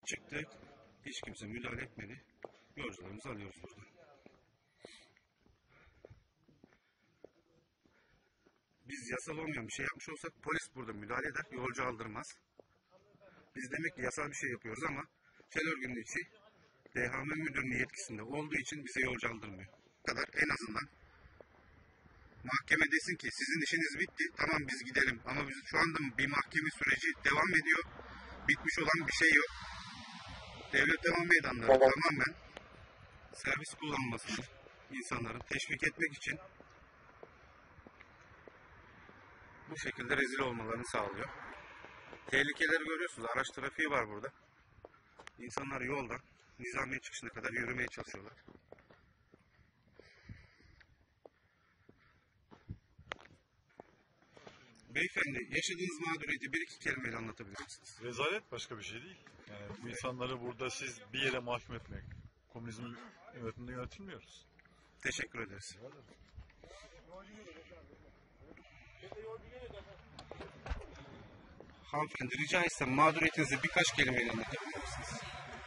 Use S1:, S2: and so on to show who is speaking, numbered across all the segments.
S1: Çıktık. Hiç kimse müdahale etmedi. Yolcularımızı alıyoruz buradan. Biz yasal olmayan bir şey yapmış olsak polis burada müdahale eder, yolcu aldırmaz. Biz demek ki yasal bir şey yapıyoruz ama sel örgünün içi DHM müdürünün yetkisinde olduğu için bize yolcu aldırmıyor. Bu kadar en azından mahkeme desin ki sizin işiniz bitti, tamam biz gidelim. Ama biz şu anda bir mahkeme süreci devam ediyor. Bitmiş olan bir şey yok. Devlet devam meydanları tamamen servis kullanmasını insanların teşvik etmek için bu şekilde rezil olmalarını sağlıyor. Tehlikeleri görüyorsunuz. Araç trafiği var burada. İnsanlar yoldan Nizamiye çıkışına kadar yürümeye çalışıyorlar. Beyefendi, yaşadığınız mağduriyeti bir iki kelimeyle anlatabilir misiniz?
S2: Rezalet, başka bir şey değil. Yani bu insanları burada siz bir yere mahkum etmek. Komünizmin yönetiminde yönetilmiyoruz.
S1: Teşekkür ederiz. Hanımefendi, rica etsem mağduriyetinizi birkaç kelimeyle anlatabilir misiniz?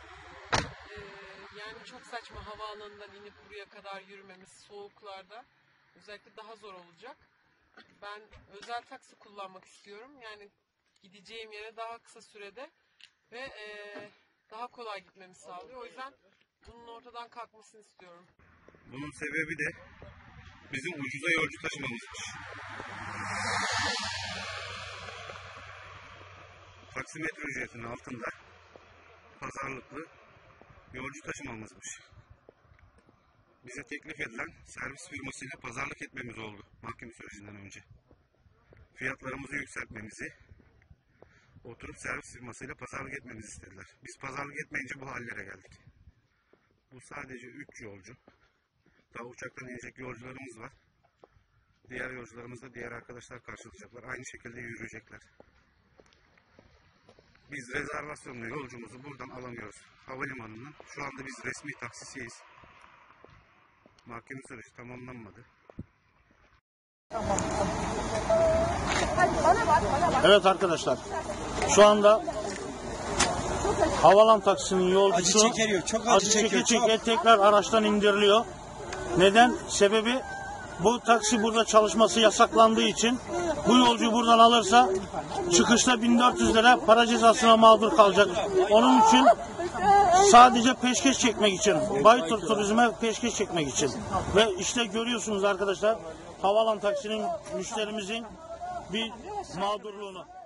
S3: Yani çok saçma, havaalanından inip buraya kadar yürümemiz soğuklarda özellikle daha zor olacak. Ben özel taksi kullanmak istiyorum. Yani gideceğim yere daha kısa sürede ve daha kolay gitmemi sağlıyor. O yüzden bunun ortadan kalkmasını istiyorum.
S1: Bunun sebebi de bizim ucuza yolcu taşımamızmış. Taksimetre ücretinin altında pazarlıklı yolcu taşımamızmış. Bize teklif edilen servis firmasıyla pazarlık etmemiz oldu mahkeme sürecinden önce. Fiyatlarımızı yükseltmemizi, oturup servis firmasıyla pazarlık etmemizi istediler. Biz pazarlık etmeyince bu hallere geldik. Bu sadece 3 yolcu. Daha uçaktan inecek yolcularımız var. Diğer yolcularımız da diğer arkadaşlar karşılayacaklar. Aynı şekilde yürüyecekler. Biz rezervasyonlu yolcumuzu buradan alamıyoruz. Havalimanından. Şu anda biz resmi taksisiyiz. Mahkeme süreci tamamlanmadı.
S4: Evet arkadaşlar, şu anda havalan taksinin yolcusu acı çekiyor, tekrar araçtan indiriliyor. Neden? Sebebi bu taksi burada çalışması yasaklandığı için bu yolcu buradan alırsa çıkışta 1400 lira para cezasına mağdur kalacak. Onun için sadece peşkeş çekmek için, Baytur Turizm'e peşkeş çekmek için. Ve işte görüyorsunuz arkadaşlar, havalan taksinin müşterimizin bir mağdurluğunu.